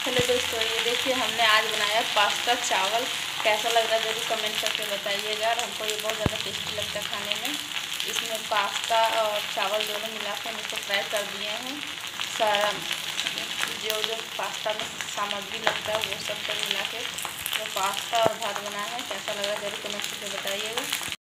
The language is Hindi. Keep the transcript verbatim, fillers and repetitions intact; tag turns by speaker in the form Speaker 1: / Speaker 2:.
Speaker 1: हेलो दोस्तों, ये देखिए हमने आज बनाया पास्ता चावल। कैसा लग रहा है जरूर कमेंट करके बताइएगा। और हमको ये बहुत ज़्यादा टेस्टी लगता है खाने में। इसमें पास्ता और चावल दोनों मिला के हम इसको फ्राई कर दिए हैं। सारा जो जो पास्ता में सामग्री लगता है वो सब सब मिला के जो पास्ता और भात बना है। कैसा लगा जरूर कमेंट करके बताइएगा।